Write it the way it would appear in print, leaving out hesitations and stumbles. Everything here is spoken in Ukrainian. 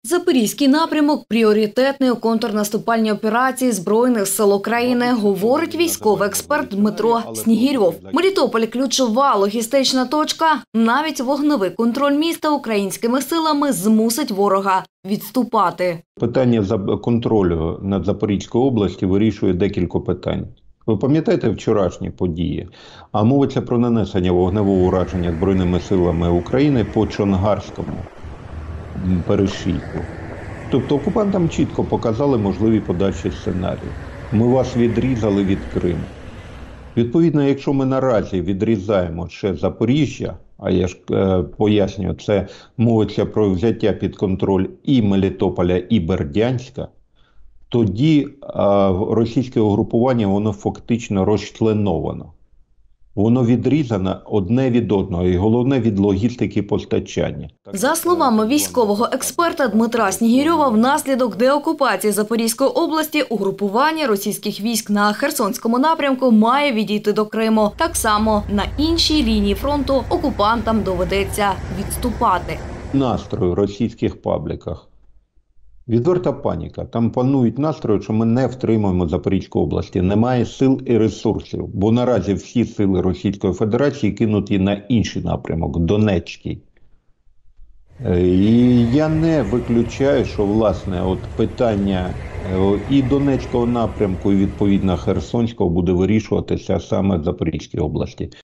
Запорізький напрямок – пріоритетний у контрнаступальній операції Збройних сил України, говорить військовий експерт Дмитро Снігірьов. Мелітополь – ключова логістична точка. Навіть вогневий контроль міста українськими силами змусить ворога відступати. Питання контролю над Запорізькою областю вирішує декілька питань. Ви пам'ятаєте вчорашні події? А мовиться про нанесення вогневого ураження Збройними силами України по Чонгарському перешийку. Тобто окупантам чітко показали можливі подальші сценарії. Ми вас відрізали від Криму. Відповідно, якщо ми наразі відрізаємо ще Запоріжжя, а я ж пояснюю, це мовиться про взяття під контроль і Мелітополя, і Бердянська, тоді російське угрупування, воно фактично розчленовано. Воно відрізано одне від одного, і головне від логістики постачання. За словами військового експерта Дмитра Снігірьова, внаслідок деокупації Запорізької області угрупування російських військ на Херсонському напрямку має відійти до Криму. Так само на іншій лінії фронту окупантам доведеться відступати. Настрої в російських пабліках. Відверта паніка. Там панують настрої, що ми не втримуємо Запорізьку область. Немає сил і ресурсів, бо наразі всі сили Російської Федерації кинуті на інший напрямок – Донецький. І я не виключаю, що, власне, от питання і Донецького напрямку, і, відповідно, Херсонського буде вирішуватися саме в Запорізькій області.